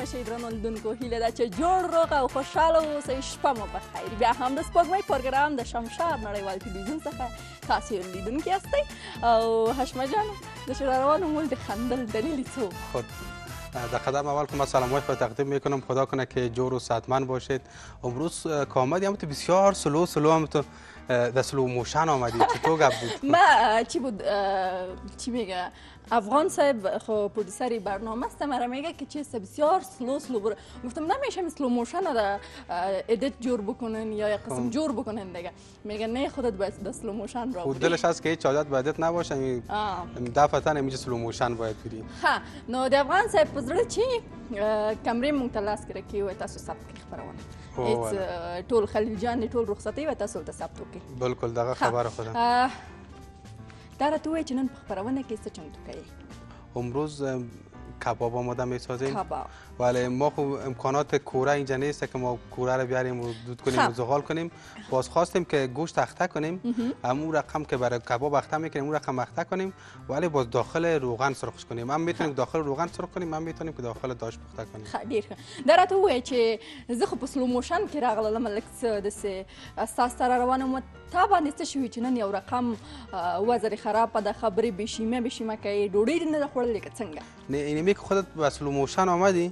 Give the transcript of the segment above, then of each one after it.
شئ درنو لیدونکو هیله ده چې جوړ روغ او خوشحاله اوسئ شپه مو په خیر بیا هم د سپوږمۍ پروګرام د شمشاد نړیوال تلویزیون څخه تاسو یې لیدونکي یاستئ او هشمه جان د شهروانو مول د خندل دلیلی څه خود در قدم اول که من سلامات را تقدیم میکنم خدا کنه که جور و صحتمند باشید امروز که آمدی هم تو بسیار سلو هم تو در سلو موشن آمدی چطور گپ بود؟ ما چی بود چی میگه افغان صاحب خب پرودیسری برنامه است مرا میگه که چیز بسیار سلو بره گفتم نمیشه مثل موشن را ادیت جور بکنن یا یک قسم جور بکنن دیگه میگه نه خودت باید د سلو موشن را خود دلش هست که هیچ عادت به ادیت نباشه دفعتا نمیشه سلو موشن باید بری ها نو د افغان صاحب په زړه چی کمرې مونږ ته لاس کې راکړي وای تاسو ثبت کړئ خپرونه هیڅ ټول خلیل جان ټول رخصتي وای تاسو ته ثبت وکړي بالکل دغه خبره خودم دا راته وایي چې نن په خپرونه کې څه چمتو کوي امروز کباب آماده میسازیم کباب ولی ما خب امکانات کوره اینجا نیست که ما کوره رو بیاریم و دود کنیم و زغال کنیم باز خواستیم که گوشت اخته کنیم همون رقم که برای کباب اخته میکنیم اون رقم اخته کنیم ولی باز داخل روغن سرخش کنیم هم میتونیم داخل روغن سرخ کنیم هم میتونیم که داخل داش پخته کنیم ډیر ښه دا راته ووایه چې زه خو په سلو موشن کې راغلم لږ څه داسې ستاسو سره روانه وم تا باندې څه شوي چې نن یو رقم وضع خرابه ده خبرې بېشیمه کوي ډوډۍ دې نه ده خوړلې که څنګه نه اینمی که خودت به سلو موشن آمدی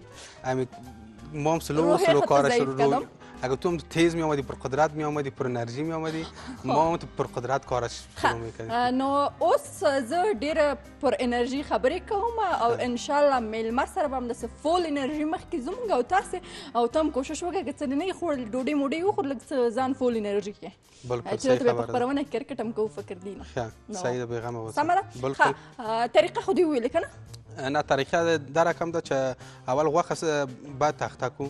ما هم سلو کارش رو اگر تو هم تیز می آمدی پر قدرت می آمدی پر انرژی می آمدی ما هم پر قدرت کارش شروع میکردیم نو اوس زه ډیره پر انرژي خبرې کوم او ان شاء الله میلمه سره به هم داسې فول انرژي مخکې زموږ او تاسې او ته هم کوشش وکړه که څه دې نه یې خوړل ډوډۍ موډۍ وخور لږ څه ځان فول انرژي کې بالکل چې ته په خپرونه کې کرکټ هم کوو فکر دی نه صحیح ده بیغمه اوسه سمه ده بالکل طریقه خو دې وویلې که نه نه طریقه در رقم ده چې اول غوښه باید تخته کو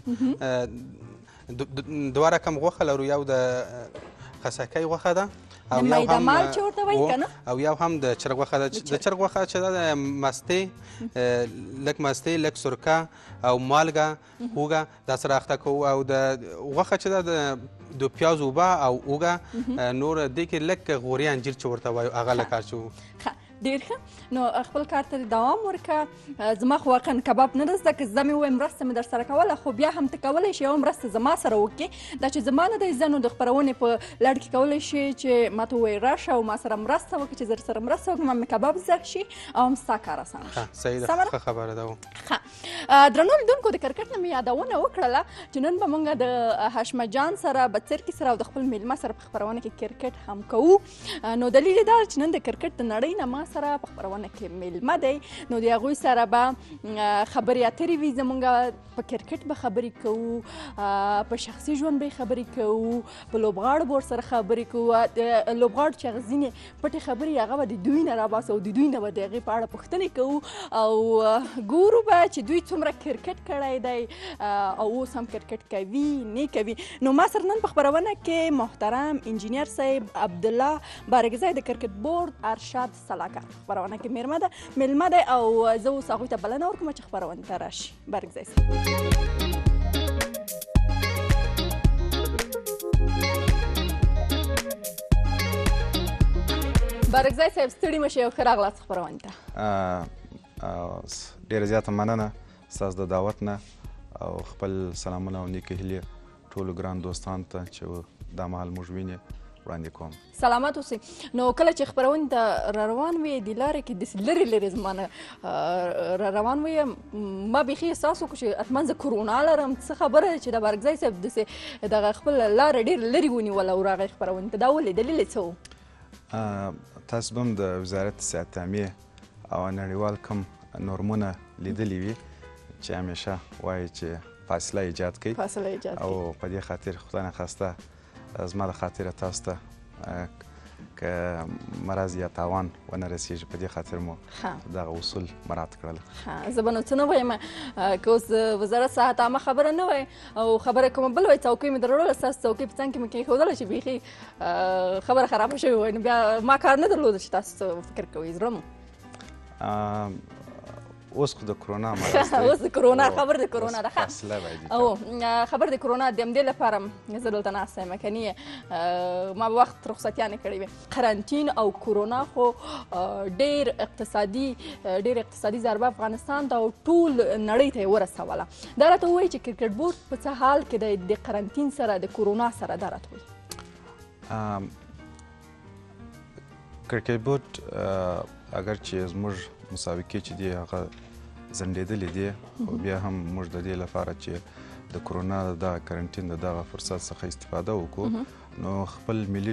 دوه رقم غوښه لرو یو د خسکۍ غوښه ده او یو هم چې ورته وایي که نه او یو هم د چرګ غوښه ده د چرګ غوښه چې ده د مستې لږ مستې لږ سرکه او مالګه هوږه دا سره اخته کوو او د غوښه چې ده د پیاز اوبه او اوږه نور دې کې لږ غوري انجیر چې ورته وایو هغه لږ اچوو ډېر ښه نو خپل کار ته دوام ورکړه زما خو واقعا کباب نه ده زده که زه مې ووایم مرسته مې در سره کوله خو بیا هم ته کولی شې یوه مرسته زما سره وکړې دا چې زما نه دی زه نو د خپرونې په لړ کې کولی شې چې ما ته ووایې راشه او ما سره مرسته وکړې چې زه سره مرسته وکړم ما مې کباب زده شي او هم ستا کار اسانه شي صحیح ده ښه خبره ده ښه درنو لیدونکو د کرکټ نه مې یادونه وکړله چې نن به موږ د هاشمه جان سره بڅرکي سره او د خپل میلمه سره په خپرونه کې کرکټ هم کوو نو دلیل یې دا چې نن د کرکټ د نړۍ نه ما سره په خپرونه کې میلمه دی نو د هغوی سره به خبرې اترې وي زموږ په کرکټ به خبرې کوو په شخصي ژوند به خبرې کوو په لوبغاړو به ورسره خبرې کوو د لوبغاړو چې هغه ځینې پټې خبرې هغه به د دوی نه راباسو او د دوی نه به د هغې په اړه پوښتنې کوو او ګورو به چې دوی څومره کرکټ کړی دی او اوس هم کرکټ کوي نه کوي نو ما سره نن په خپرونه کې محترم انجینیر صاحب عبدالله بارګزی د کرکټ بورډ ارشاد سلاکار خپرونه کې میلمه دی او زه اوس هغوی ته بلنه ورکوم چې خپرونې ته راشي بارګزی صاحب بارګزی صاحب ستړي مه شئ او ښه راغلاست خپرونې ته ډېره زیاته مننه ستاسو د دعوت نه او خپل سلامونه او نیکې هیلې ټولو ګران دوستانو ته چې دا مهال موږ ویني وړاندې کوم سلامت اوسئ نو کله چې خپرونې ته را روان وې د لارې کې داسې لرې زما نه را روان وې ما بیخي احساس وکړو چې حتما زه کرونا لرم څه خبره ده چې د بارګزی صاحب داسې دغه خپل لاره ډېر لرې ونیوله او راغی خپرونې ته دا ولې دلیل یې څه و تاسو به هم د وزارت صحت عامې او نړیوال کم نورمونه لیدلي وي چې همیشه وایي چې فاصله ایجاد کوي او په دې خاطر خدای نخواسته زما د خاطره تاسو ته که مرض یا تاوان ونه رسیږي په دې خاطر مو دغه اصول مراعات کړل زه به نو څه نه وایم که اوس وزارت صحت عامه خبره نه وای او خبره کومه بل وای څوکۍ مې درلوده ستاسو څوکۍ په څنګ کې مې کېښودله چې بیخي خبره خرابه شوې وای نو بیا ما کار نه درلوده چې تاسو فکر کوئ زړه مو اوس خو د کرونا مرض دی اوس د کرونا خبر د کرونا ده فاصله باید او خبر د کرونا د همدې لپاره زه دلته ناسته یم کنی ما به وخت رخصتیانې کړې وې قرنطین او کرونا خو ډېر اقتصادي ضربه افغانستان ته او ټول نړۍ ته یې ورسوله دا راته ووایي چې کرکټ بورډ په څه حال کې دی د قرنطین سره د کرونا سره دا راته وایي کرکټ بورډ اگر چې زموږ مسابقې چې دي هغه ځنډېدلې دي خو بیا هم موږ د دې لپاره چې د کرونا د دغه کرنټین د دغه فرصت څخه استفاده وکړو نو خپل ملي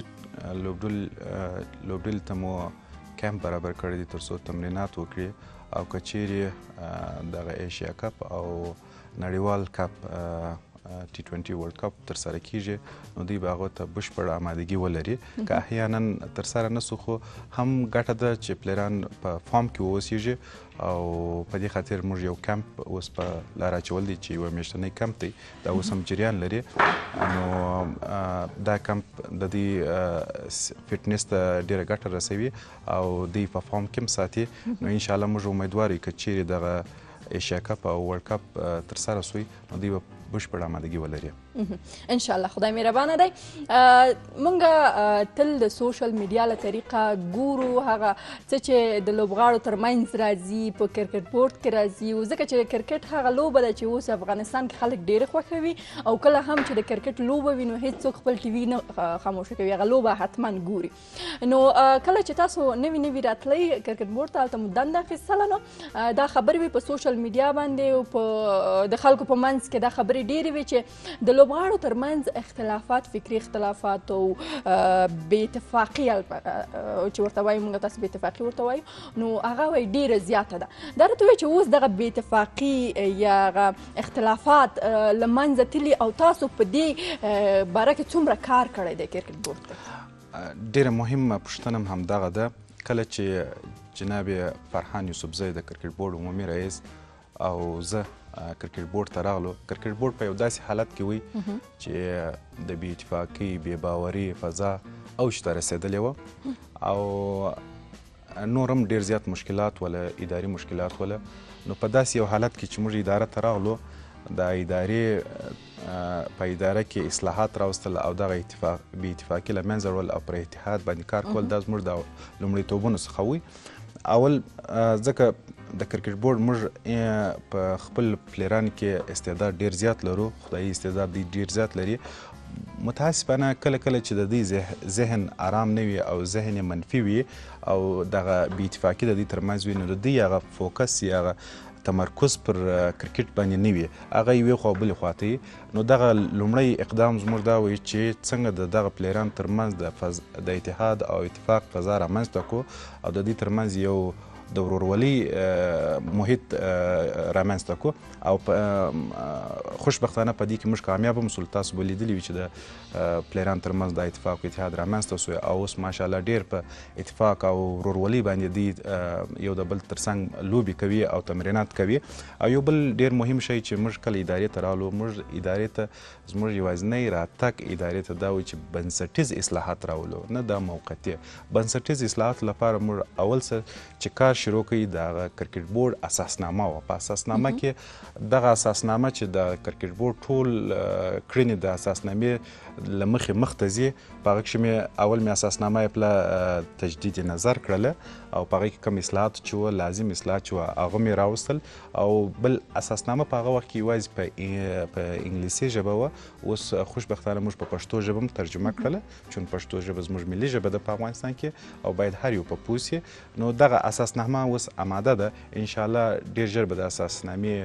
لوبډلې ته مو کیمپ برابر کړی دی تر څو تمرینات وکړي او که چیرې دغه ایشیا کپ او نړیوال کپ T20 ورلډ کپ ترسره کیږي نو دوی به هغو ته بشپړ آمادګي ولري که احیانا ترسره نه سو خو هم ګټه ده چې پلیران په فارم کې واوسیږي او په دې خاطر موږ یو کمپ اوس په لار اچول دی چې یوه میاشتنی کمپ دی دا اوس هم جریان لري نو دا کمپ د دوی فټنس ته ډېره ګټه رسوي او دوی په فارم کې هم ساتي نو انشاءالله موږ امیدوار یو که چیرې دغه ایشیا کپ او ورلډ کپ ترسره سوی نو دوی به بشپړ آمادګي ولري ان شاء الله خدای مهربانه دی مونږ تل د سوشل میډیا له طریقه ګورو هغه څه چې د لوبغاړو ترمنځ راځي په کرکټ بورډ کې راځي او ځکه چې کرکټ هغه لوبه ده چې اوس افغانستان کې خلک ډېر خوښوي او کله هم چې د کرکټ لوبه وي نو هیڅوک خپل ټي وي نه خاموشه کوي هغه لوبه حتما ګوري نو کله چې تاسو نوي راتلی کرکټ بورډ ته هلته مو دنده اخیستله نو دا خبرې وي په سوشل میډیا باندې او د خلکو په منځ کې دا خبرې ډېرې وي چې د لوبغاړو ترمنځ اختلافات فکري اختلافات او بې اتفاقي چې ورته وایو موږ تاسو بې اتفاقي ورته وایو نو هغه وایي ډېره زیاته ده دا راته وایي چې اوس دغه بې اتفاقي یا هغه اختلافات له منځه تلي او تاسو په دې باره کې څومره کار کړی دی کرکټ بورډ ته ډېره مهمه پوښتنه هم همدغه ده کله چې جناب فرحان یوسفزی د کرکټ بورډ عمومي رئیس او زه کرکټ بورډ ته راغلو کرکټ بورډ په یو داسې حالت کې وي چې د بې اتفاقۍ بې باوري فضا اوج ته رسېدلې وه او نور هم ډېر زیات مشکلات وله اداري مشکلات وله نو په داسې یو حالت کې چې موږ اداره ته راغلو د ادارې په اداره کې اصلاحات راوستل او دغه بې اتفاقي له منځه وړل او پر اتحاد باندې کار کول دا زموږ د لومړیتوبونو څخه وي اول ځکه د کرکټ بورډ موږ په خپل پلیرانو کې استعداد ډېر زیات لرو خدایي استعداد دوی ډېر زیات لري متاسفانه کله چې د دوی ذهن آرام نه وي او ذهن منفي وي او دغه بې اتفاقي د دوی ترمنځ وي نو د دوی هغه فوکس یا هغه تمرکز پر کرکټ باندې نه وي هغه یوې خوا بلې خواته وي نو دغه لومړی اقدام زموږ دا وایي چې څنګه د دغه پلیرانو ترمنځ د اتحاد او اتفاق فضا رامنځته کړو او د دوی ترمنځ یو د ورورولۍ محیط رامنځته کړو او خوشبختانه په دې کې موږ کامیاب هم سول تاسو به لیدلي وي چې د پلیرانو ترمنځ د اتفاق او اتحاد رامنځته سوی او اوس ماشاءالله ډېر په اتفاق او ورورولۍ باندې دوی یو د بل ترڅنګ لوبې کوي او تمرینات کوي او یو بل ډېر مهم شی چې موږ کله ادارې ته راغلو موږ ادارې ته زموږ یوازینی راتګ ادارې ته دا وایي چې بنسټیز اصلاحات راولو نه دا موقتي بنسټیز اصلاحات لپاره موږ اول څه چې کار شروع کوي د کرکټ بورډ اساسنامه وه په اساسنامه کې دغه اساسنامه چې د کرکټ بورډ ټول کړنې د اساسنامې له مخې مخته ځي په هغه کښې مې اول مې اساسنامه یې پله تجدید نظر کړله او په هغې کې کوم اصلاحات چې وه لازم اصلاحات چې وه هغه مې راوستل او بل اساسنامه په هغه وخت کې یوازې په انګلیسي ژبه وه اوس خوشبختانه موږ په پښتو ژبه هم ترجمه کړله چون پښتو ژبه زموږ ملي ژبه ده په افغانستان کې او باید هر یو په پوه سي نو دغه اساسنامه اوس آماده ده انشاءالله ډېر ژر به د اساسنامې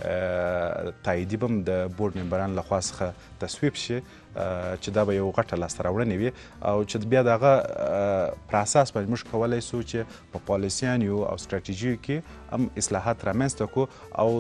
تاییدي به هم د بورډ ممبرانو لخوا څخه تصویب شي چې دا به یو غټه لاسته راوړنې وي او چې بیا د هغه پر اساس باندې موږ کولی سو چې په پالیسیانو او ستراتیژیو کې هم اصلاحات رامنځته کړو او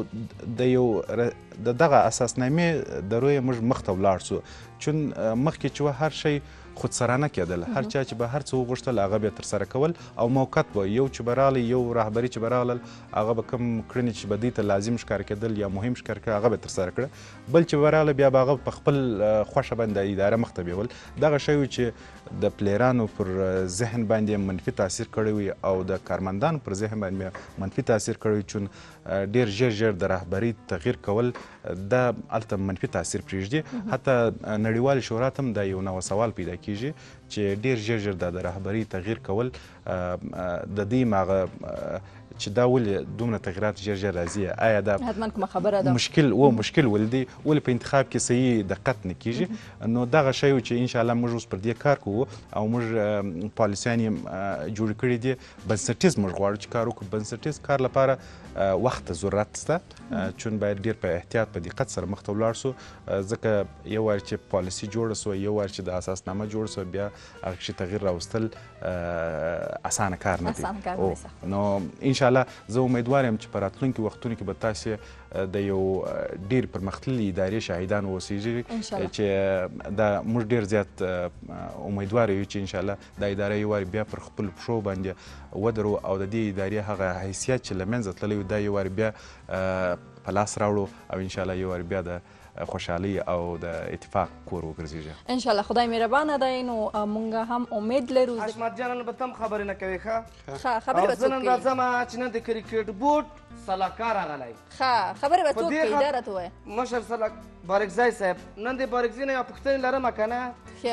د دغه اساسنامې د رویه موږ مخته ولاړ سو چون مخکې چې هر شی خودسرانه کېدل. هر چا چې به هر څه وغوښتل هغه به ترسره کول او موقت به یو چې به راغلی یو رهبري چې به راغلل هغه به کوم کړنې چې به دوی ته لازم ښکاره کېدل یا مهم ښکاره کېدل هغه به ترسره کړه. بل چې به راغله بیا به هغه په خپل خوښه باندې اداره مخ ته بیول. دغه شی و چې د پلیرانو پر ذهن باندې منفي تاثیر کړی وي او د کارمندانو پر ذهن باندې منفي تاثیر کړی وي چون ډېر ژر د رهبري تغییر کول دا هلته منفي تاثیر پرېږدي. حتی نړیوال شهرت هم دا یو نوی سوال پیدا کیږي چې ډېر ژر د رهبري تغییر کول د دې هغه چې دا ولې دومره تغییرات ژر راځي آیا دا حتما کومه خبره ده مشکل ولې دی ولې په انتخاب کې صحیح دقت نه کیږي. نو دغه شی و چې انشاءالله موږ اوس پر دې کار کوو او موږ پالیسیان یې جوړ کړي دي. بنسټیز موږ غواړو چې کار وکړو. بنسټیز کار لپاره وخت ته ضرورت شته چون باید ډېر په احتیاط په دقت سره مخ ته ولاړ سو ځکه یو وار چې پالیسي جوړه سوه یو وار چې د اساسنامه جوړه سوه بیا هغه کښې تغییر راوستل اسانه کار نه دی. نو انشاءالله زه امیدوار یم چې په راتلونکي وختونو کې به تاسې د یو ډېر پرمختللي ادارې شاهدان واوسیږي چې دا موږ ډېر زیات امیدوار یو چې انشاءالله دا اداره یو وارې بیا پر خپلو پښو باندې ودرو او د دې ادارې هغه حیثیت چې له منځه تللی وي دا یو وارې بیا په لاس راوړو او انشاءالله یو وارې بیا د خوشحالي او د اتفاق کور وګرځېږي انشاءالله. خدای مهربانه دی. نو موږ هم امید لرو. حشمت جان به تم خبرې نه کوې ښه خبرې به او زه نن راځم چې نن د کرکټ بورډ سلاکار راغلی خبرې به څوک کوي دا راته ووایه. مشر بارکزی صاحب نن د بارکزي نه یوه پوښتنې لرمه که نه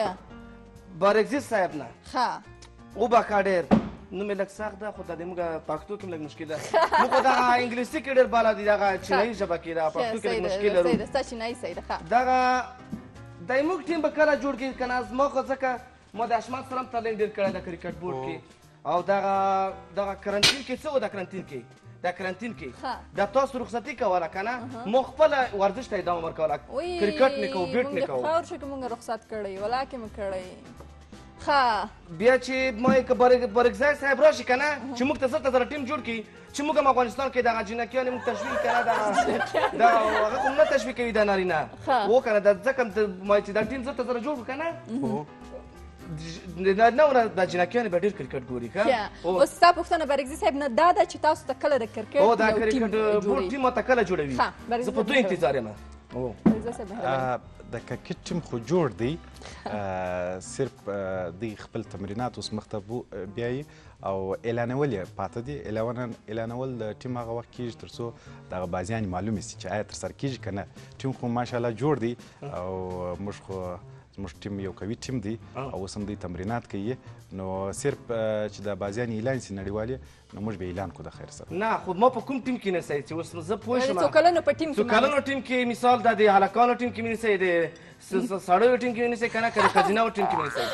بارکزي صاحب نه وبخښه ډېر نوم یې لږ سخت ده خو دا د موږ پښتو کې لږ مشکل ده. موږ خو دغه انګلیسي کې ډېر بالا دي دغه چینایي ژبه کې ده پښتو کې لږ مشکل لرو. ستا چینایي صحیح ده. دغه دی موږ ټیم به کله جوړ کړي که نه زما خو ځکه ما د حشمت سره هم ترلینګ ډېر کړی ده کرکټ بورډ کې او دغه کرنټین کې څه و د کرنټین کې دا تاسو رخصتي کوله که نه مو خپله ورزش ته ادامه ورکوله کرکټ نه کوو بیټ نه کوو. خاور شو که مونږ رخصت کړی ولاکې مو کړی بیا چې ما که بارکزی صاحب راشي که نه چې موږ ته زر ټیم جوړ کړي چې موږ هم افغانستان کې دغه جینکیانې موږ تشویق که نه دا هغه خو نه تشویق کوي دا نارینه و که نه ځکه چې دا ټیم زر ته زره جوړ کړو که نه نه د جینکیانې به ډېر کرکټ ګوري ښه. اوس ستا پوښتنه بارکزي صاحب نه دا ده چې تاسو ته کله د کرکټ دا کرکټ بورډ ټیم ماته کله جوړوي زه په دوی انتظار یم. د کرکټ ټیم خو جوړ دی صرف دوی خپل تمرینات اوس مخ ته بیایي او اعلانول یې پاته دي. اعلانول د ټیم هغه وخت کېږي تر څو دغه بازیانې معلومې سي چې آیا ترسره کېږي که نه. ټیم خو ماشاءالله جوړ دی او زموږ ټیم یو قوي ټیم دی او اوس هم دوی تمرینات کوي. نو صرف چې د بازیانې اعلان سي نړیوالې نو موږ به اعلان کړو د خیر سره. نه خو ما په کوم ټیم کې نسئ چې اوس زه پوه شم څو کلنو په ټیم کې څو کلنو ټیم کې مثال د هلکانو ټیم کې مې نسئ د سړیو ټیم کې مې نسئ که نه که د ښځینهو ټیم کې مې نسئ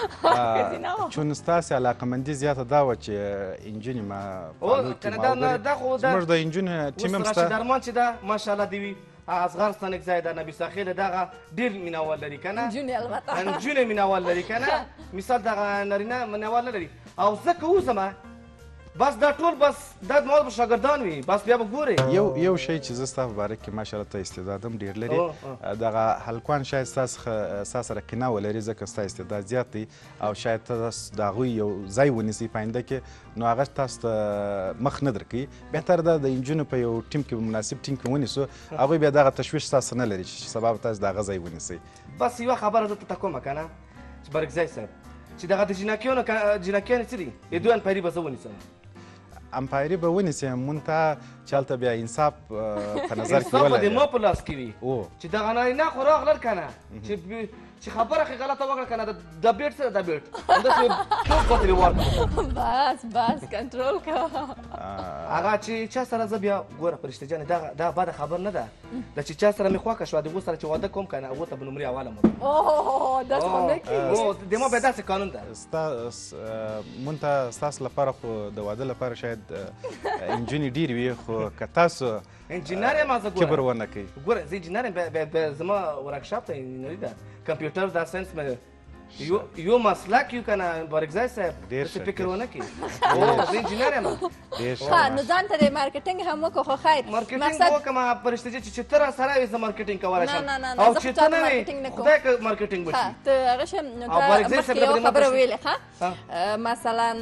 چون ستاسې علاقهمندي زیاته دا وه چې انجونې ما فالو کړي زموږ د انجونې ټیم هم راشد ارمان چې ده ماشاءالله دی وي افغانستان کې ځای ده نبي ساخیل دغه ډېر مینهوال لري که نه نجونې مینهوال لري که نه مثال دغه نارینه مینهوال نه لري او زه که اوسمه بس دا ټول بس دا زما به شاګردان وي بس بیا به ګورې. یو شی چې زه ستا په باره کې ماشاءالله ته استعداد هم ډېر لري دغه هلکان شاید ستا سره قناع ولري ځکه ستا استعداد زیات دی او شاید ته د هغوی یو ځای ونیسئ په آینده کې نو هغه تاسو ته مخ نه درکوي. بهتر ده د انجونو په یو ټیم کې مناسب ټیم کې ونیسو هغوی بیا دغه تشویش ستاسو نه لري چې سبا به تاسو د هغه ځای ونیسئ. بس یوه خبره زه ته کومه که نه چې بارکزی صاحب چې دغه د جینکیانې څه دي د دوی امپایري به زه ونیسم امپایري به ونیسئ منتها چې هلته بیا انصاف په نظر کې انصاف به د ما په لاس کې وي چې دغه نارینه خو راغلل که نه چې خبره خې غلطه وکړه که نه د بیټ سره د بیټ همداسې ټوپ به ترې ورکړم بس کنټرول کوه هغه چې چا سره زه بیا ګوره فرشته جانې دا بده خبر نه ده دا چې چا سره مې خوښه شوه د هغو سره چې واده کوم که نه هغو ته به نمرې حواله مو داسې خو نه کېږي د ما بیا داسې قانون ده. مونږ ته ستاسو لپاره خو د واده لپاره شاید انجونې ډېرې وي خو که تاسو انجینر یم زه کبر ونه کوي ګوره زه انجینر یم زما ورکشاپ ته انجینري ده کمپیوټر دا ساینس مې یو مسلک یو کنه بارګزای صاحب څه فکر ونه کړي او زه انجینر یم ها نو ځان ته د مارکیټینګ هم وکړو خو خیر مارکیټینګ وکړم پرشته چې ته را سره وې زه مارکیټینګ کولی شم او چې ته نه وې خدای که مارکیټینګ وشي ته هغه شی نو ته مخکې یو خبره ویلې ښه مثلا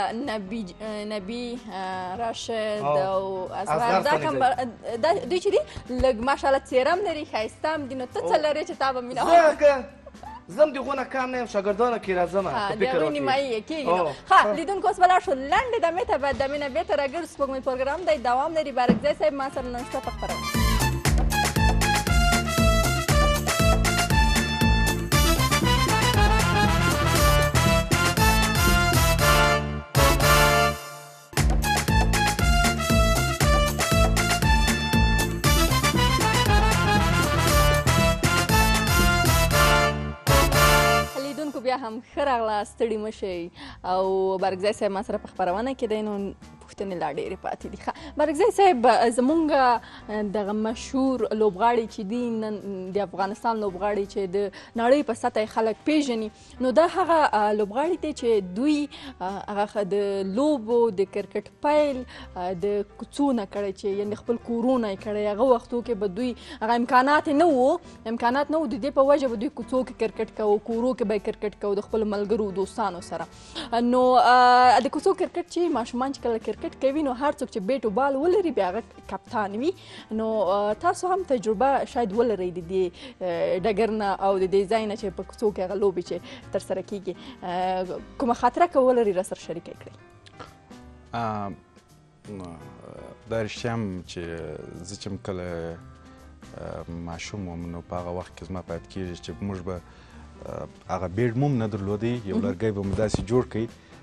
نبي راشد او اصغر دا کوم دوی چې دي لږ ماشاءالله څېره هم لري ښایسته هم دي نو ته څه لرې چې تا به مینه زم د غونه کار نه یم شاګردانو کې راځم د هغوی نیمایي یې کېږي نو ښه لیدونکو اوس به لاړ شو لنډې دمې ته به دمې نه بېرته راګرځو سپوږمۍ پروګرام دی دوام لري بارکزی صاحب ما سره نن شپه په خپرونه بیا هم ښه راغلاست ستړي مه شئ او بارکزی صاحب ما سره په خپرونه کې دی نو پوښتنې لا ډېرې پاتې دي ښه بارکزی صاحب زموږ دغه مشهور لوبغاړي چې دي نن د افغانستان لوبغاړي چې د نړۍ په سطح خلک پیژني نو دا هغه لوبغاړي دی چې دوی هغه د لوبو د کرکټ پیل د کوڅو نه کړی چې یعنې خپل کورونه یې کړی هغه وختو کې به دوی هغه امکانات نه وو د دې په وجه به دوی کوڅو کې کرکټ کوو کورو کې به کرکټ کوو د خپلو ملګرو دوستانو سره نو د کوڅو کرکټ چې ماشومان چې کله کرکټ کوي نو هر څوک چې بیټ و بال ولري بیا هغه کپتان وي نو تاسو هم تجربه شاید ولرئ د دې ډګر نه او د دې ځای نه چې په کوڅو کې هغه لوبې چې ترسره کیږي کومه خاطره که ولرئ راسره شریکه کړئ دا رښتیا هم چې زه چې کله ماشوم وم نو په هغه وخت کې زما په یاد کېږي چې موږ به هغه بیډ مو هم نه درلودی یو لرګی به مو داسې جوړ کړئ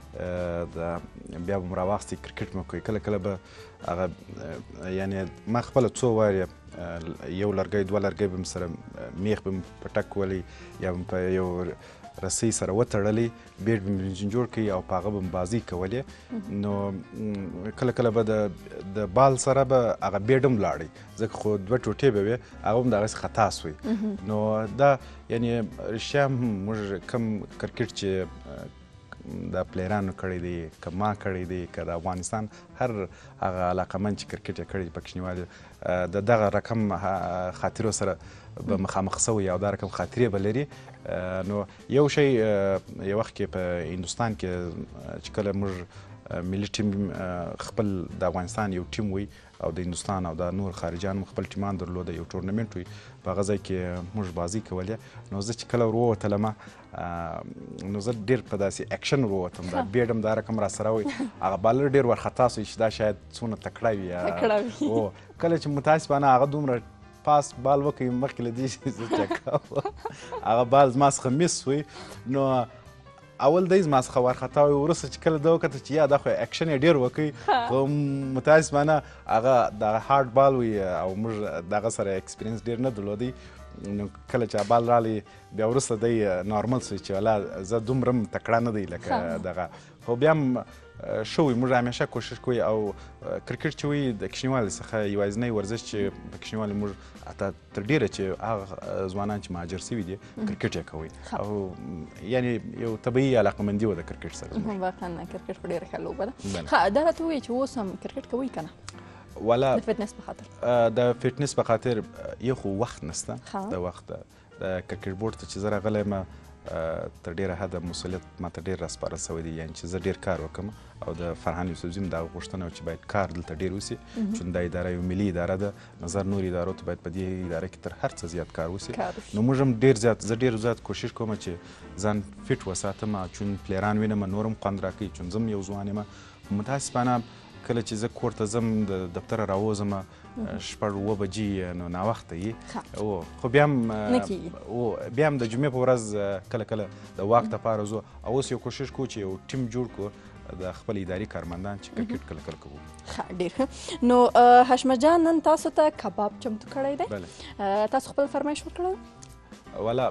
بیا به مو راواخیستئ کرکټ مو کوئ کله کله به هغه یعنې ما خپله څو وارې یو لرګی دوه لرګی به م سره میخ به م په ټک ولی یا به م په یو رسۍ سره وتړلی بیډ به م جوړ کړي او په هغه به م بازۍ کولې نو کله کله به د بال سره به هغه بیډ هم لاړی ځکه خو دوه ټوټې به وې هغه هم دغسې خطا سوی نو دا یعنې رښتیا هم موږ کم کرکټ چې د پلیرانو کړی دی که ما کړی دی که د افغانستان هر هغه علاقمند چې کرکټ یې کړی پکښنیوال د دغه رقم خاطرو سره به مخامخ سوی او دا رقم خاطرې به لري نو یو شی یو وخت کې په هندوستان کې چې کله موږ ملي ټیم خپل د افغانستان یو ټیم وي او د هندوستان او د نور خارجیان خپل ټیمان درلوده یو ټورنمنټ وي په هغه ځای کې موږ بازۍ کولې نو زه چې کله ور ووتلم نو زه ډېر په داسې اکشن ور ووتم دا بیډ هم دا رقم را سره وي هغه بالر ډېر وارخطا سوی چې دا شاید څونه تکړه وي او کله چې متاسفانه هغه دومره پاس بال وکړي مخکې له دې چې زه چکه هغه بال زما څخه میس سوی نو اول دی زما څخه وارخطا وي وروسته چې کله ده وکتل چې یا دا خو اکشن یې ډېر وکړي خو متاسفانه هغه دغه هارډ بال وي او موږ دغه سره اکسپرینس ډېر نه درلودی نو کله چې بال رالی بیا وروسته دی نارمل سوی چې والا زه دومره هم تکړه نه دی لکه دغه خو بیا هم ښه وي موږ همیشه کوشش کوو او کرکټ چې وي د کوچنیوالي څخه یوازینی ورزش چې په کوچنیوالي موږ حتی تر ډېره چې هغه ځوانان چې مهاجر سوي دي کرکټ یې کوي او یعنې یو طبیعي علاقمندي وه د کرکټ سره واقعا کرکټ خو ډېره ښه لوبه ده ښه دا راته ووایي چې اوس هم کرکټ کوئ که نه والا د فټنس په خاطر د فټنس په خاطر یو خو وخت نشته د وخت د کرکټ بورډ ته چې زه راغلی یم تر ډېره حده مسؤلیت ماته ډېر راسپارل سوی دی یعنې چې زه ډېر کار وکړم او د فرهان یوسفزي هم دغه غوښتنه وه چې باید کار دلته ډېر وسي چون دا اداره یو ملي اداره ده نظر نور ادارو ته باید په دې اداره کې تر هر څه زیات کار وسي نو موږ هم زه ډېر زیات کوشش کوم چې ځان فټ وساتم چون پلیران وینم نور هم خوند راکوي چون زه هم یو ځوان یم متاسفانه کله چې زه کور ته ځم د دفتره راوځم شپږ اووه بجې نو ناوخته یي خو بیا هم د جمعې په ورځ کله کله د واک دپاره ځو او اوس یو کوشش کوو چې یو ټیم جوړ کړو د خپل اداري کارمندان چې کرکټ کله کله کوو ښه ډېر ښه نو حشمت جان نن تاسو ته کباب چمتو کړی دی تاسو خپل فرمایش ورکړی والا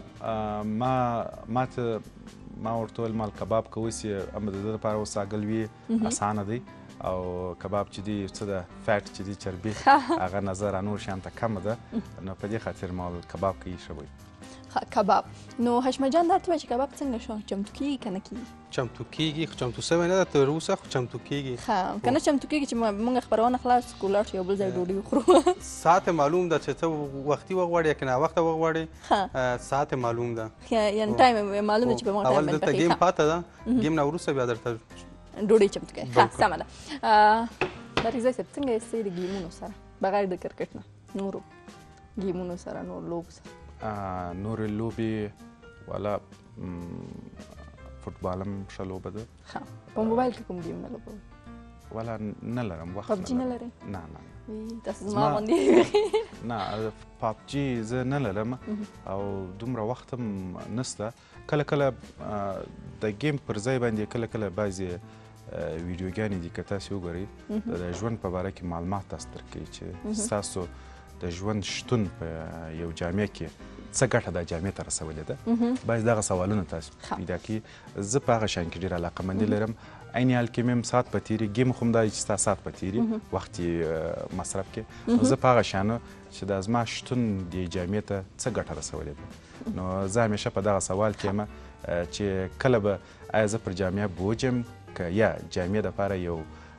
ما ورته وویل مال کباب که وسي اما د ده دپاره اوس اګل وي اسانه دی او کباب چې دی څه ده فیټ چې دی چربي هغه نظر نور شیان ته کمه ده نو په دې خاطر ما کباب کوي ښه وي کباب. نو حشمت جان دا ته وایه چې کباب څنګه شو چمتو کېږي که نه کېږي؟ چمتو کېږي خو چمتو سوی نه ده تر اوسه خو چمتو کېږي. ښه که نه چمتو کېږي چې موږ خپرونه خلاص کړو لاړ شو یو بل ځای ډوډۍ وخورو. ساعت معلوم ده چې ته وختي وغواړې یا که ناوخته وغواړې ساعت معلوم ده یعنې ټایم معلوم ده چې په موږ ټایم اول دلته ګیم پاته ده ګیم نه وروسته بیا درته ډوډۍ چمتو کوي. ښه سمه ده. بریزی صاحب څنګه یاستئ د ګیمونو سره بغیر د کرکټ نه نورو ګیمونو سره نور لوبو سره؟ نورې لوبې والا فوټبال هم ښه لوبه ده. ښه په موبایل کې کوم ګیم نه لوبوئ؟ والا نه لرم وخت پبجي نه لرئ؟ نه تاسو زما غوندې نه پبجي زه نه لرم او دومره وخت هم نشته. کله کله د گیم پر ځای باندې کله کله بعضې ویډیوګانې دي که تاسو وګورئ د ژوند په باره کې معلومات تاسو درکوي چې ستاسو د ژوند شتون په یو جامع کې څه ګټه دا جامع ته رسولې ده. بعضې دغه سوالونه تاسو پیدا کوي. زه په هغه شیان کې ډېره علاقهمندي لرم. عین حال کې مې هم ساعت په تېري ګیم خو هم دا چې ستا ساعت په تېري وخت یې مصرف کې نو زه په هغه شیانو چې دا زما شتون دې جامع ته څه ګټه رسولې ده نو زه همیشه په دغه سوال کې یم چې کله به آیا زه پر جامع بوج یم که یا جامع دپاره یو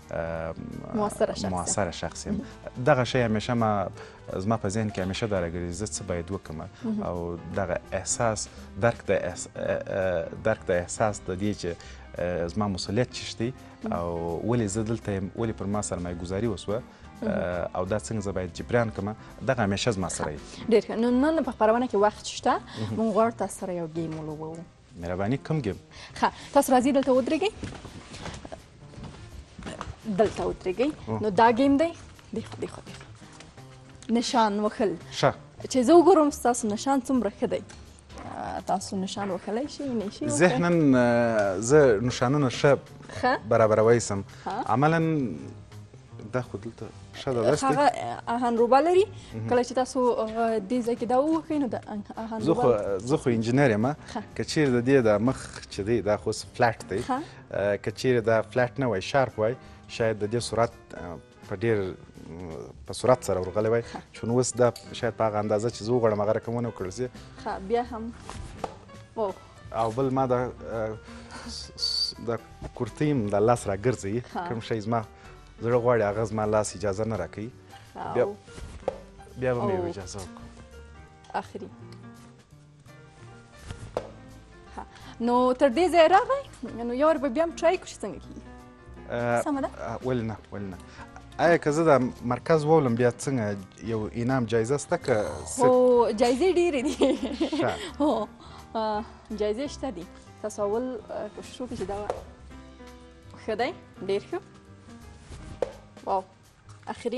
موثره شخص یم. دغه شی همیشه زما په ذهن کې همیشه دا راګرځي زه څه باید وکړم او دغه احساس درک د احساس د دې چې زما مسؤلیت څه شته او ولې زه دلته یم ولې پر ما سرمایه‌ګذاري وسوه او دا څنګه زه باید جبران کړم دغه همیشه زما سره وي. ډېر ښه. نو نن په خپرونه کې وخت شته موږ غواړو تاسو سره یو ګیم ولوبوو. مهرباني کوم ګیم؟ ښه تاسو راځئ دلته ودرېږئ دلته ودرېږئ نو دا ګیم دی دیخوا نشان وهل. ښه چې زه وګورم ستاسو نشان څومره ښه دی تاسو نشان وهلی شئ نه شئ ذهنا زه نشانونه ښه برابروی سم عملا دا خو دلته ښه ده داسې هغه اهنروبه لري کله چې تاسو دې ځای کې دا ووهئ نو د اهنروبه زه خو انجینر یم که چیرې د دې د مخ چې دی دا خو فلټ دی که چیرې دا فلټ نه وای شارپ وای شاید د دې سرعت په سرعت سره ورغلی وای چون اوس دا شاید په هغه اندازه چې زه وغواړم هغه رقم ونه وکړل سي بیا هم او بل ما د کورتۍ م د لاس راګرځوي کوم شی زما زړه غواړي هغه زما لاس اجازه نه راکوي بیا به مې یو اجازه وکړو اخري. نو تر دې ځای راغی نو یو وار به بیا هم ټرای کړو چې څنګه کېږي. سمه ده؟ ولې نه آیا که زه د مرکز وولم بیا څنګه یو انعام جایزه شته که هو جایزې ډېرې دي هو جایزې شته دي. تاسو اول کوشش وکړئ چې دا ښه دی ډېر ښه واو اخري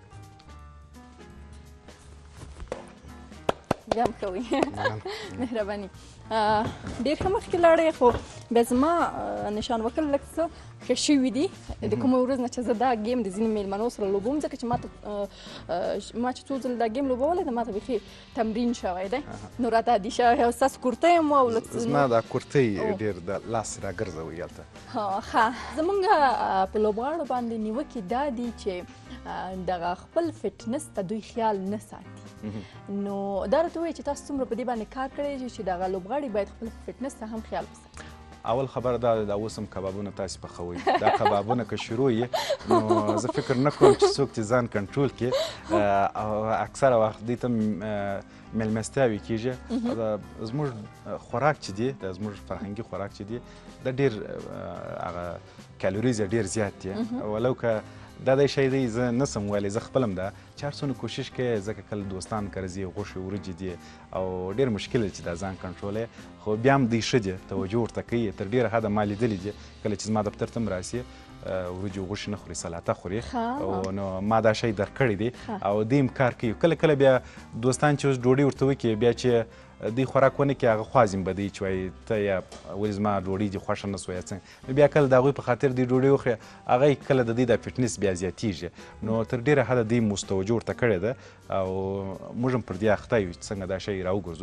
بیا هم ښه وي مهرباني ډېر ښه مخکې لاړئ خو بیا زما نشان وکړل لږ څه ښه شوي دي د کومې ورځ نه چې زه دا ګیم د ځینې میلمنو سره لوبوم ځکه چې ما چې څو ځله دا ګیم لوبولی ده ما ته بیخي تمرین شوی دی نو راته عادي شوی او ستاسو کورتۍ هم او زما دا کورتۍ ډېر د لاس راګرځوي هلته ښه زمونږ په لوبغاړو باندې نیوکې دا دي چې دغه خپل فټنس ته دوی خیال نه ساتي نو دا راته ووایي چې تاسو څومره په دې باندې کار کړی چې دغه لوبغاړي باید خپل فټنس ته هم خیال وساتي. اول خبره دا ده دا اوس هم کبابونه تاسې پخوئ دا کبابونه که شروع یې نو زه فکر نه کوم چې څوک چې ځان کنټرول کړي او اکثره وخت دوی ته میلمستیاوې کېږي زموږ خوراک چې دی دا زموږ فرهنګي خوراک چې دی دا ډېر هغه کالوریز ډېر زیات دی ولو که دا دی شی دی زه نسم ویلی زه خپل هم ده چې هر څومره کوشش کوې ځکه کله دوستان کره ځي غوښې وریجې دي او ډېر مشکل دی چې دا ځان کنټرول خو بیا هم دوی ښه دي توجه ورته کوي تر ډېره حده ما لیدلي دي کله چې زما دفتر ته هم راسي وریجې غوښې نه خوري سلاته خوري نو ما دا شی درک کړی دی او دوی هم کار کوي کله کله بیا دوستان چې اوس ډوډۍ ورته وکړي بیا چې دوی خوراک ونه کړي هغه خوازیم به دی چې وایي ته یا ولې زما ډوډۍ دې خوښه نه سوه یا څنګه بیا کله د هغوی په خاطر دوی ډوډۍ وخوري هغه کله د دوی دا فټنس بیا زیاتېږي نو تر ډېره حده دوی مستوجه ورته کړې ده او موږ هم پر دې اخته یو چې څنګه دا شی راوګرځو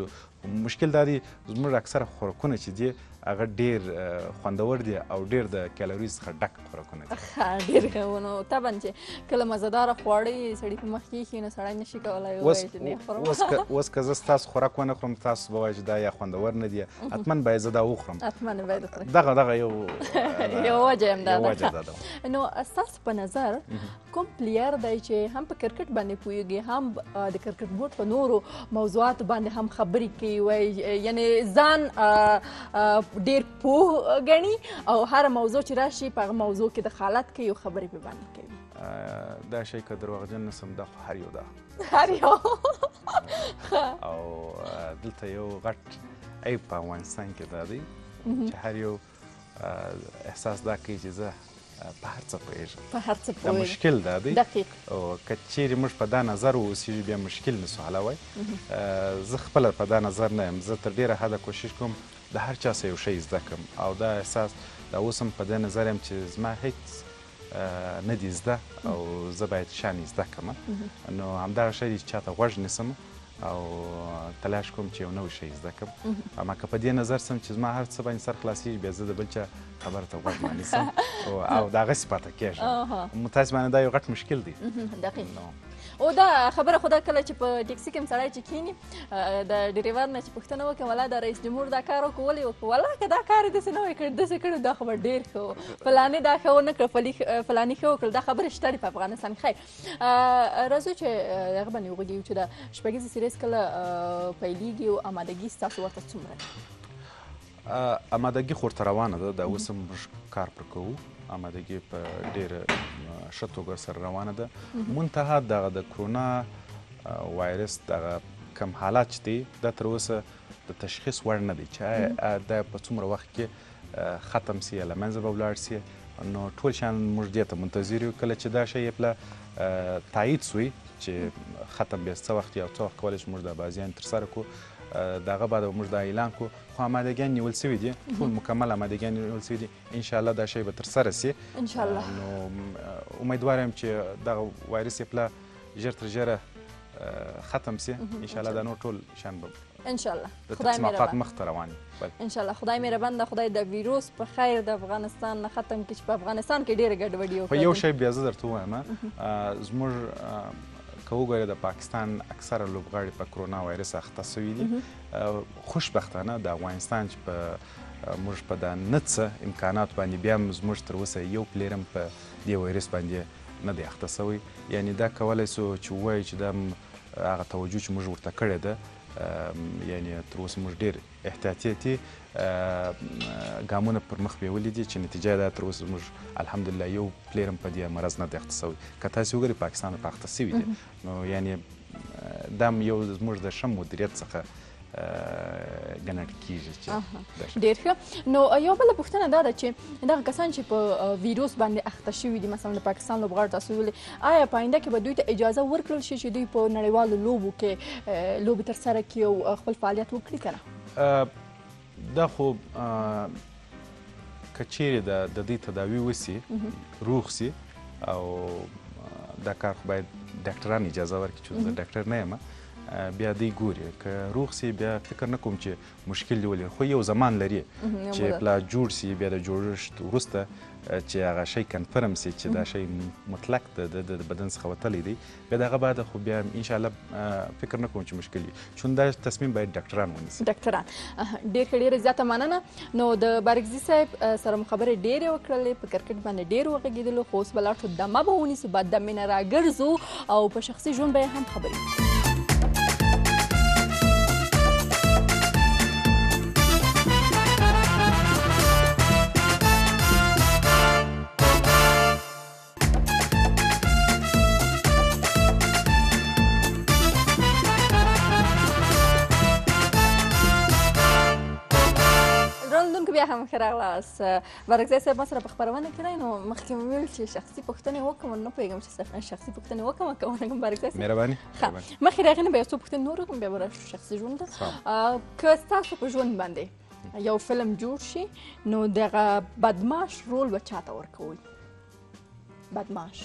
مشکل دا دی زموږ اکثره خوراکونه چې دي هغه ډېر خوندور دي او ډېر د کیلوري څخه ډک خوراکونه دي. ډېر ښه نو طبعا چې کله مزهداره خواړه سړي په مخ کې ایښي نو سړی نشي کولی ووایي چې نه خورم. اوس که زه ستاسو خوراک ونه خورم تاسو به وایئ چې دا یا خوندور نه دي حتما باید زه دا وخورم. حتما باید وخورئ. دغه یو وجه هم دا ده. نو ستاسو په نظر کوم پلیر دی چې هم په کرکټ باندې پوهېږي هم د کرکټ بورډ په نورو موضوعاتو باندې هم خبرې کوي وایي یعنې ځان ډېر پوه ګڼي او هره موضوع چې راشي په هغه موضوع کې دخالت کوي او خبرې پرې باندې کوي؟ دا شی که دروغجن نسم دا خو هر یو ده. هر یو. او دلته یو غټ عیب په افغانستان کې دا دی چې هر یو احساس دا کوي چې زه په هر څه پوهېږم. په هر څه پوهېږم. دا مشکل دا دی. دقیق. او که چیرې موږ په دا نظر واوسېږو بیا مشکل نسو حلوی. زه خپله په دا نظر نه یم. زه تر ډېره حده کوشش کوم د هر چا څه یو شی زده کړم او دا احساس دا اوس هم په دې نظر یم چې زما هیڅ نه دي زده او زه باید شیان زده کړم. نو همدغه شی دی چې چاته غوږ نیسم او تلاش کوم چې یو نوی شی زده کړم. اما که په دې نظر سم چې زما هر څه باندې سر خلاصېږي بیا زه د بل چا خبره ته غوږ نه نیسم او د هغسې پاته کېږم. متاسفانه دا یو غټ مشکل دی. دقیق. او دا خبره خو دا کله چې په ټیکسي کې هم سړی چې کښېني د ډریور نه چې پوښتنه وکړي ولا د رئیس جمهور دا کار وکړو ولې وکړو ولا که دا کار یې داسې نه وی کړی داسې کړی دا خبر ډېر ښه و فلانې دا ښه ونه کړه فلانې ښه وکړل دا خبرې شته دي په افغانستان کې. خیر راځو چې هغه باندې وغږیږو چې د شپږیزې سیریز کله پیلېږي او امادګي ستاسو ورته څومره ده؟ امادګي خو ورته روانه ده. دا اوس هم موږ کار پر کوو. امادګي په ډېره ښه توګه سره روانه ده. منتها دغه د کرونا وایرس دغه کم حالات چې دی دا تر اوسه د تشخیص وړ نه دی چې دا په څومره وخت کې ختم سي یا له منځه به ولاړ سي. نو ټول شیان موږ دې ته منتظر یو. کله چې دا شی یې تایید سوی چې ختم بیا څه وخت یا څه وخت کولی شو موږ دا بازیان ترسره کړو دغه بعد به موږ دا اعلان کړو. خو امادګیان نیول سوي دي ټول مکمل امادګیان نیول سوي دي. انشاءالله دا شی به ترسره سي انشاءالله. نو امیدوار یم چې دغه وایرس یې ژر تر ژره ختم سي. انشاءالله دا نور ټول شیان به انشاءالله د تسمیقات مخ ته روان انشاءالله. خدای مهربان ده خدای د ویروس په خیر د افغانستان نه ختم کړي چې په افغانستان کې ډېره ګډوډي وکړي. خو یو شی بیا زه درته ووایم زموږ که وګورې د پاکستان اکثره لوبغاړي په کرونا وایرس اخته سوي دي. خوشبختانه د افغانستان چې په موږ په دا نه څه امکانات باندې بیا هم زموږ تر اوسه یو پلیر هم په دې وایرس باندې نه دی اخته سوی. یعنې دا کولی سو چې ووایو چې دا هغه توجه چې موږ ورته کړې ده یعنې تر اوسه موږ ډېر احتیاطي ګامونه پر مخ بیولي دي چې نتیجه دا تر اوسه موږ الحمدلله یو پلیر هم په دې مرض نه دی اخته سوی. که تاسې وګورئ پاکستان په اخته سوي دي نو یعنې دا هم یو زموږ د ښه مدیریت څخه ګڼل کېږي چې ډېر ښه. نو یو بله پوښتنه دا ده چې دغه کسان چې په ویروس باندې اخته شوي دي مثلا د پاکستان لوبغاړو تاسو ویلې آیا په آینده کې به دوی ته اجازه ورکړل شي چې دوی په نړیوالو لوبو کې لوبې ترسره کړي او خپل فعالیت وکړي که نه؟ دا خو که چیرې د دې تداوي وسي روغ سي او دا کار خو باید ډاکټران اجازه ورکړي چې زه ډاکټر نه یم بیا دی ګوري که روغ سي بیا فکر نه کوم چې مشکل دی ولري خو یو زمان لري چې پلا جوړ سي بیا د جوړښت وروسته چې هغه شی کنفرم سي چې دا شی مطلق د بدن څخه وتلی دی بیا دغه بعد خو بیا انشاءالله فکر نه کوم چې مشکل وي چون دا تصمیم باید ډاکټران ونیسي. ډاکټران ډېره زیاته مننه. نو د بارکزي صاحب سره مو خبرې ډېرې وکړلې په کرکټ باندې ډېر وغږېدلو خو اوس به لاړ شو دمه به ونیسو بعد دمې نه راګرځو او په شخصي ژوند به یې هم خبرې هم ښه راغلاست. بارکزی صاحب ما سره په خپرونه کې دی نو مخکې مې ویل چې شخصي پوښتنې وکړم نه پوهېږم چې شخصي پوښتنې وکړم که ونه کړم بارکزی صاحب مهرباني مخکې د هغې نه به یو څو پوښتنې نور وکړم بیا به راشو شخصي ژوند ته. که ستاسو په ژوند باندې یو فلم جوړ شي نو دغه بدماش رول به چاته ورکوئ؟ بدماش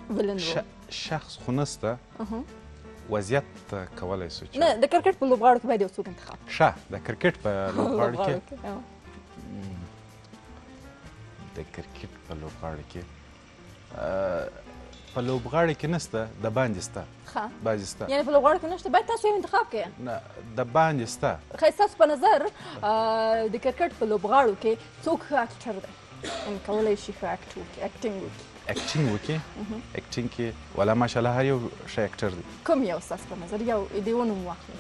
ولن رول شخص خو نسته وضعیت کولی شو چې نه د کرکټ په لوبغاړو کې باید یو څوک انتخاب ښه د کرکټ په لوبغاړو کې د کرکټ په لوبغاړو کې په لوبغاړو کې نسته د باندې سته بعضې سته یعنې په لوبغاړو کې نشته باید تاسو یو انتخاب کړئ نه د باندې سته ښایي ستاسو په نظر د کرکټ په لوبغاړو کې څوک ښه اکټر دی یعنې کولی شي ښه اکټینګ وکړي اکټینګ وکړي اکټینګ کې والا ماشاءالله هر یو ښه اکټر دی کوم یو ستاسو په نظر یو د یو نوم واخلئ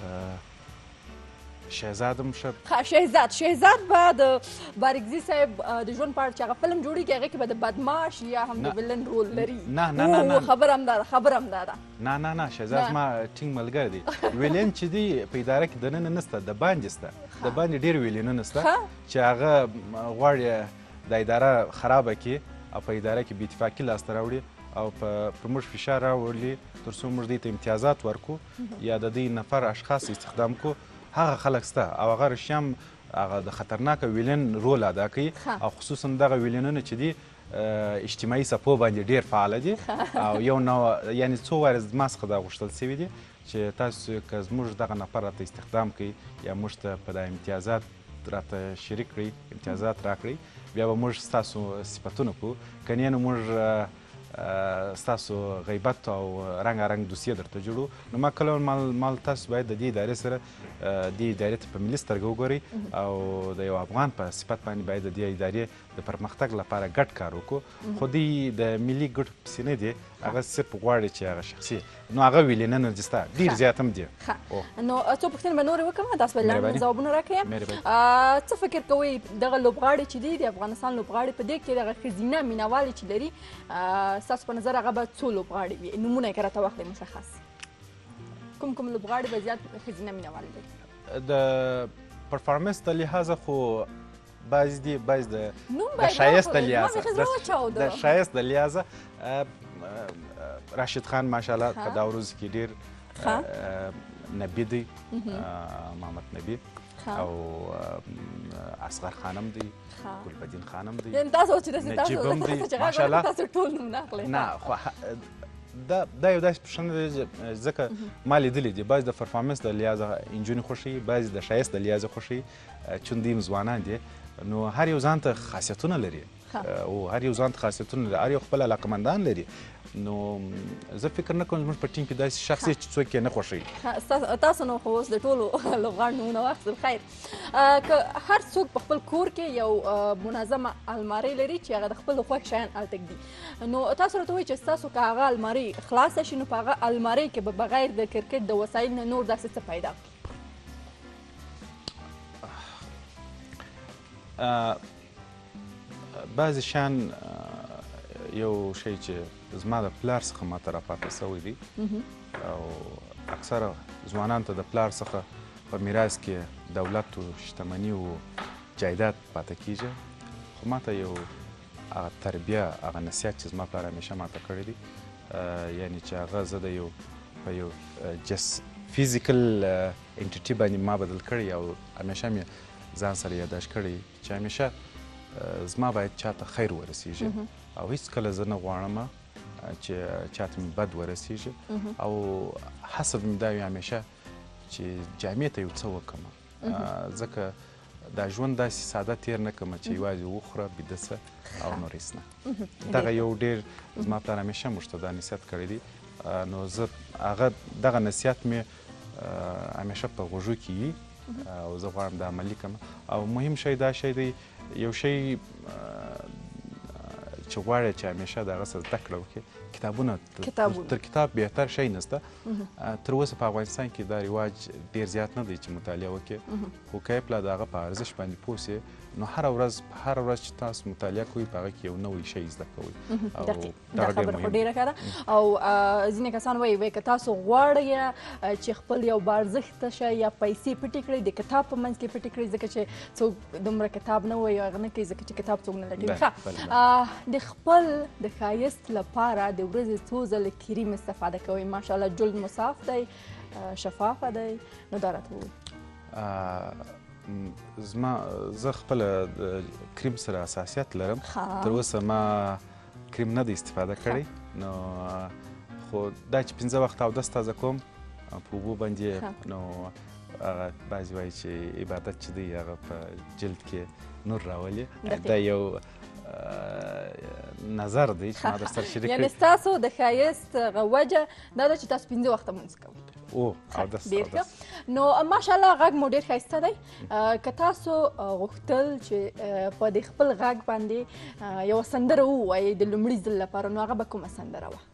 شهزاد هم ښه شهزاد به د بارکزي صاحب د ژوند په اړه چې هغه فلم جوړېږي هغې کې به د بدماش یا هم د ولن رول لري نه خبره همدا ده نه شهزاد زما ټینګ ملګری دی ویلن چې دی په اداره کې دننه نسته د باندې سته د باندې ډېر ویلنونه سته چې هغه غواړي د اداره خرابه کړي او په اداره کې بې اتفاقي لاسته راوړي او پر موږ فشار راوړي تر څو موږ دې ته امتیازات ورکړو یا د دې نفر اشخاص استخدام کړو هغه خلک سته او هغه رښتیا هم هغه د خطرناکه ویلن رول ادا کوي او خصوصا دغه ویلنونه چې دي اجتماعي څپو باندې ډېر فعاله دي او یو نوع یعنې څو وارې زما څخه دا غوښتل سوي دي چې تاسو که زموږ دغه نفر راته استخدام کړئ یا موږ ته په دا امتیازات راته شریک کړئ امتیازات راکړئ بیا به موږ ستاسو صفتونه کوو کنې نو موږ ستاسو غیبت او رنګارنګ دوسیه درته جوړو نو ما کله مال تاسو باید د دې ادارې سره دې ادارې ته په ملي سترګه وګورئ او د یو افغان په صفت باندې باید د دې ادارې د پرمختګ لپاره ګډ کار وکړو خو دوی د ملي ګټو پسې نه دي هغه صرف غواړي چې هغه شخصي نو هغه ویلنونه دي سته ډېر زیات هم دي نو څو پوښتنې به نورې وکړم تاسو به لنډ ځوابونه راکړئ څه فکر کوئ دغه لوبغاړي چې دي د افغانستان لوبغاړي په دې کې دغه ښځینه مینهوالې چې لري ستاسو په نظر هغه به څو لوبغاړي وي نومونه یې که راته واخلئ مشخص کوم لوبغاړي به زیات ښځینه مینهوالې لري د پرفارمنس د لحاظه خو بعض دي بعض د ښایست د لحاظه د ښایست د لحاظه راشد خان ماشاءالله په دا ورځو کې ډېر نبي دی محمد نبي او اصغر خانم دی ګلبدین خانم دی نجیب هم دی ماشاءالله نه خو دا یو داسې پوښتنه ده ځکه ما لیدلي دي بعضې د پرفارمنس د لحاظه نجونې خوښوي بعضې د ښایست د لحاظه خوښوي چون دوی ځوانان دي نو هر یو ځان ته خاصیتونه لري او هر یو ځان ته خاصیتونه لري هر یو خپل علاقمندان لري نو زه فکر نه کوم زموږ په ټیم کې داسې شخص چې څوک یې نه خوښوي تاسو نو خو اوس د ټولو لوبغاړو نومونه واخیستل خیر که هر څوک په خپل کور کې یو منظمه المارۍ لري چې هغه د خپل خوښ شیان هلته ږدي نو تاسو راته وایئ چې ستاسو که هغه المارۍ خلاصه شي نو په هغه المارۍ کې به بغیر د کرکټ د وسایل نه نور داسې څه پیدا کړي بعضې شیان یو شی چې زما د پلار څخه ماته راپاته سوی دی او اکثره ځوانانو ته د پلار څخه په میراث کې دولت و شتمني و جایداد پاته کیږي خو ماته یو هغه تربیه هغه نصیحت چې زما پلار همیشه ماته کړی دی یعنې چې هغه زه د یو په یو فیزیکل انټیټي باندې ما بدل کړی او همیشه مې ځان سره یاداشت کړی چې همیشه زما باید چاته خیر ورسیږي او هیڅکله زه نه غواړم چې چاته مې بد ورسیږي او حسب مې دا وي همیشه چې جامع ته یو څه وکړم ځکه دا ژوند داسې ساده تیر نه کړم چې یوازې وخوره بیده څه او نور هېڅ نه دغه یو ډېر زما پلار همیشه موږ ته دا نصیحت کړی دی نو زه هغه دغه نصیحت مې همیشه په غوږو کې وي او زه غواړم دا عملي کړم او مهم شی دا شی دی یو شی چې غواړی چې همیشه د هغه سره زده کړه وکړې کتابونه تر کتاب بهتر شی نشته تر اوسه په افغانستان کې دا رواج ډېر زیات نه دی چې مطالعه وکړې خو که یې پله د هغه په ارزښت باندې پوه سې نو هره ورځ چې تاسو مطالعه کوئ په هغه کې یو نوی شی زده کوئ او دا خبره خو ډېره ښه ده او ځینې کسان وایي که تاسو غواړئ چې خپل یو باارزښته شی یا پیسې پټې کړئ د کتاب په منځ کې پټې کړئ ځکه چې څوک دومره کتاب نه وایي هغه نه کوي ځکه چې کتاب څوک نه لټوي ښه د خپل د ښایست لپاره د ورځې څو ځله کریم استفاده کوئ ماشاءالله جلد مصاف دی شفافه دی نو دا راته ووایئ زه خپله د کریم سره حساسیت لرم تر اوسه ما کریم نه دی استفاده کړی نو خو دا چې 15 وخت اودس تازه کوم په اوبو باندې نو هغه بعضې وایي چې عبادت چې دی هغه په جلد کې نور راولي دا یو نظر دی چې ما در سره شریک یعنې ستاسو د ښایست هغه وجه دا ده چې تاسو 15 وخته لمونځ کوئ ډېر ښه نو ماشاءالله غږ مو ډېر ښایسته دی که تاسو غوښتل چې په دې خپل غږ باندې یوه سندره ووایئ د لومړي ځل لپاره نو هغه به کومه سندره وه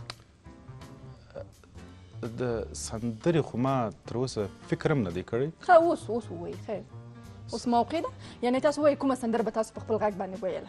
د سندرې خو ما تر اوسه فکر هم نه دی کړی ښه اوس ووایئ خیر اوس موقع ده یعنې تاسو ووایئ کومه سندره به تاسو په خپل غږ باندې ویله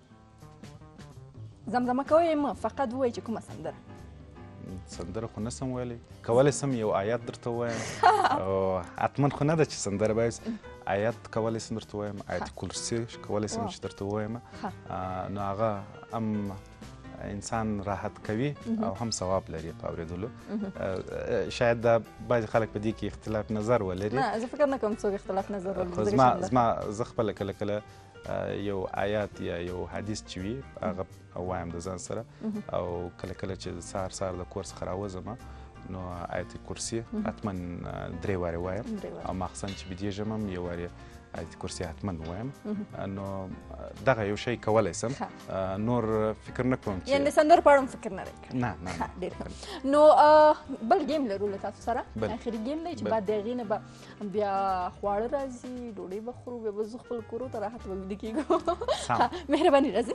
زمزمه کوئ مه فقط ووایئ چې کومه سندره سندره خو نسم ویلی کولی سم یو آیات درته ووایم او حتما خو نه ده چې سندره باید آیات کولی سم درته ووایم آیت کرسي کولی سم چې درته ووایم نو هغه هم انسان راحت کوي او هم ثواب لري په اورېدلو شاید دا بعضې خلک په دې کې اختلاف نظر ولري نه زه فکر نه کوم څوک اختلاف نظر ولري زه خپله کله کله یو آیات یا یو حدیث چې وي هغه وایم د ځان سره او کله کله چې سهار سهار د کور څخه راوځم نو آیت کرسي حتما 3 وارې وایم او مخصوصا چې بېدېږم هم یو وارې آیت کرسي حتما وایم نو دغه یو شی کولی سم نور فکر نه کوم چې یعنې سندرو په اړه هم فکر نه دی نه ډېر ښه نو بل ګیم لرو له تاسو سره اخري ګیم دی چې بعد د هغې نه به بیا خواړه راځي ډوډۍ به خورو بیا به زه خپل کورو ته راحت به ویده کېږو مهرباني راځي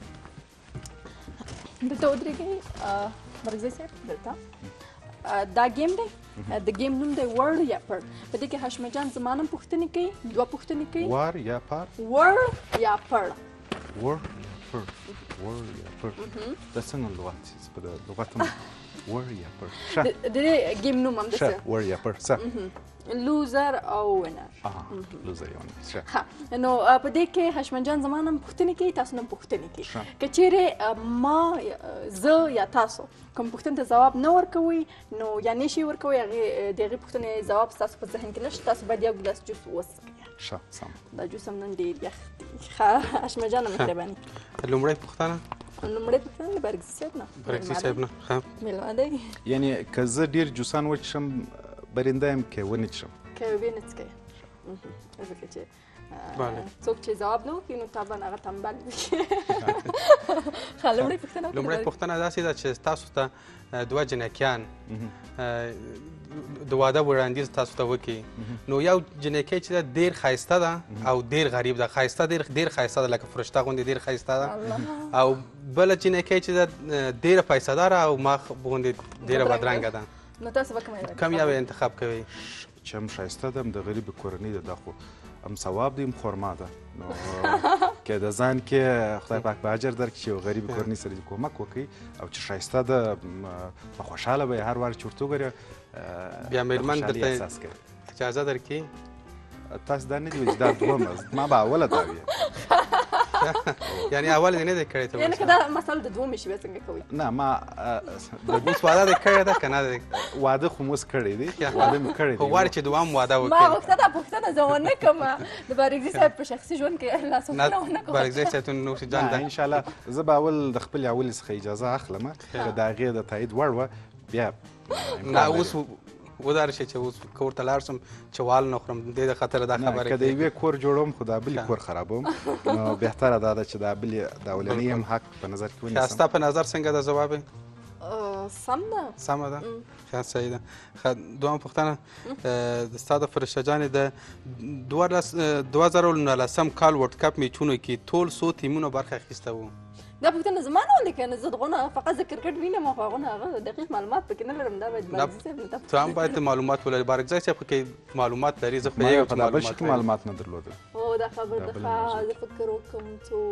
دلته ودرېږئ مرګزی صاحب دلته دا گیم دی د گیم نوم دی ورډ یا پړ په دې کې هاشمه جان زما نه پوښتنې کوي 2 پوښتنې کوي وار یا پار ورډ یا پړ ور یا پړ دا څنګه لغت په لغت ور یا پړ د دې گیم نوم هم دسه ور یا پړ څه لوزر او وینر لوزر او وینر ها نو په دې کې هاشمه جان زما نه پوښتنې کوي تاسو نه پوښتنې کوي که چیرې ما زه یا تاسو کوم پوښتنې ته ځواب نه ورکوئ نو یا نشئ ورکوئ هغې د هغې پوښتنې ځواب ستاسو په ذهن کې نشته تاسو باید یو ګیلاس جوس وڅښئ ښه سم دا جوس هم نن ډېر یخ دی ښه هاشمه جانه مهرباني لومړی پوښتنه لومړی پوښتنه د برګزي صاحب نه برګزي صاحب نه ښه میلمه دی یعنې که زه ډېر جوسان وڅښم برنده یم که ونه څښم که ونه څښئ ځکه چې څوک چې ځواب نه ورکړي نو طبعا هغه تنبل وي ښه لومړۍ پوښتنه لومړۍ پوښتنه داسې ده چې تاسو ته 2 جنکیان د واده وړاندیز تاسو ته وکړي نو یو جنکۍ چې ده ډېر ښایسته ده او ډېر غریب ده ښایسته ډېر ښایسته ده لکه فرشته غوندې ډېر ښایسته ده او بله جنکۍ چې ده ډېره پیسه داره او مخ غوندې ډېره بدرنګه ده نو تاسو به کوم یو انتخاب کوئ چې هم ښایسته ده هم د غریب کورنۍ ده دا خو هم ثواب دی هم خرما ده نو که د ځان کې خدای پاک به اجر درکړي چې یو غریب کورنۍ سره دې کومک وکړي او چې ښایسته ده په خوشحاله به یې هر وار چې ورته وګورې بیا مېرمن درته اجازه درکړي تاسو دا نه دي چې دا دومه ما به اوله دا وي یعنی اول دې نه دی کړی ته یعنې که دا مثال د 2 شي بیا څنګه کوئ نه ما اوس واده دې کړی ده که نه دی واده خو مو اوس کړی دی واده مې کړی دی خو غواړي چې دوام واده وکړي ما غوښته دا پوښتنه زه ونه کوم د بارګزي صاحب په شخصي ژوند کې لاسوهنه ونه کوم بارګزي صاحب ته نو جان ده انشاءالله زه به اول د خپلې اولې څخه اجازه اخلم که د هغې د تایید وړ وه بیا نه اوس ودار شي چې اوس کور ته لاړ شم چې وال نه خورم د دې خاطر دا خبره که د یوې کور جوړوم خو دا بلې کور خرابوم نو بهتره دا ده چې دا بلې د اولنۍ هم حق په نظر کې ونیسم ستا په نظر څنګه ده ځواب سم ده سمه ده ښه صحیح ده ښه دویمه پوښتنه ستا د فرشته جانې د 2019 کال ورلډ کپ میچونو کې ټول څو ټیمونو برخه اخیسته وو دا پوښتنه زما نه ولې کنه زه دغونه فقط زه کرکټ وینم او هغونه هغه دقیق معلومات پکې نه لرم دا باید بارګزي صاحب نه ته هم باید معلومات ولري بارګزي صاحب پکې معلومات لري زه ما په دا بل شکل معلومات نه درلودل او دا خبر ده زه فکر وکړم څو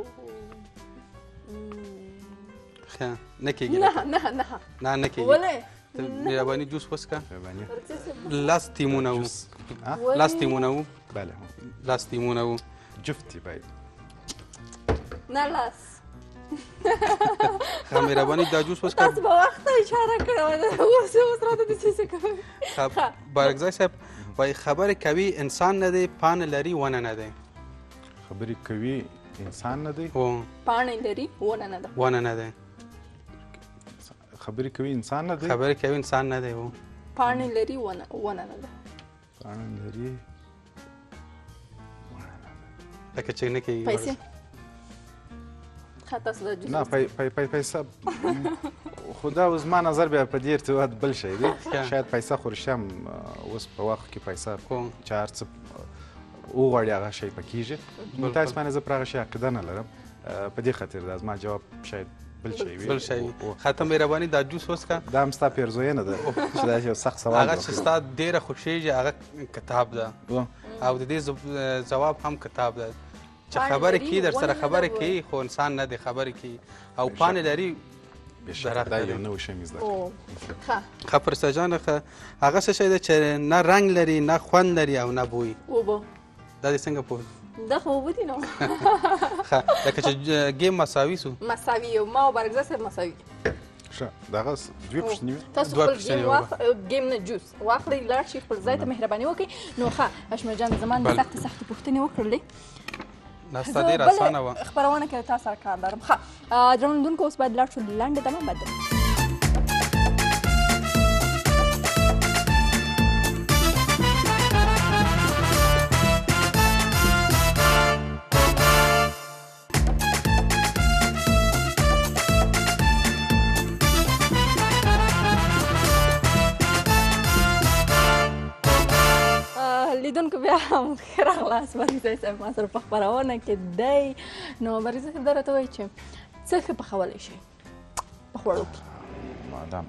ښه نه کېږي نه کېږي ولې مهرباني جوس وڅښه لاس ټیمونه وو لاس ټیمونه وو بله لاس ټیمونه وو جفتي باید نه لاس ښه مهرباني دا جوس وڅښه تاسو به وخت اشاره کړې اوس راته داسې څه کوئ بارګزی صاحب وایي خبرې کوي انسان نه دی پاڼه لري ونه نه دی خبرې کوي انسان نه دی پاڼې لري ونه نه ده ونه نه دی خبرې کوي انسان نه دی خبرې کوي انسان نه دی پاڼې لري ونه نه ده پاڼې لري لکه چې نه کوي پیسې ښه تاسو دا نه پیسه خو دا اوس زما نظر بیا په دې ارتباط بل شی دی شاید پیسه خو رښتیا هم اوس په وخت کې پیسه چې هر څه وغواړي هغه شی به کېږي متاسفانه زه پر هغه شی عقیده نه لرم په دې خاطر دا زما جواب شاید بل شی وي بل شی ته مهرباني دا جوس وڅښه دا هم ستا پیرزوینه ده چې دا یو سخت سوال هغه چې ستا ډېره خوښېږي هغه کتاب ده او د دې ځواب هم کتاب ده چې خبرې کوي در سره خبرې کوي خو انسان نه دی خبرې کوي او پاڼې لري دا یو نوی شی مې زده ښه پرسته جانه هغه څه شی دی چې نه رنګ لري نه خوند لري او نه بوی اوبه دا دې څنګه پوه دا خو اوبه دي نو ښه لکه چې گیم مساوي سو مساوي یو ما او برګزه صاحب مساوي ښه دغه دوې پوښتنې وې تاسو خپل ګیم نه جوس واخلئ لاړ شئ خپل ځای ته مهرباني وکړئ نو ښه هاشمه جان زما نه سختې پوښتنې وکړلې ناسته ډېره اسانه وه خپرونه کې تا سره کار لرم ښه درنوونکو اوس باید لاړ شو لنډې دمه بعد لیدونکو بیا هم ښه راغلاست بریزی صاحب ما سره په خپرونه کې دی نو بریزی صاحب دا راته وایي چې څه ښه پخولی شئ په خوړو کې مادام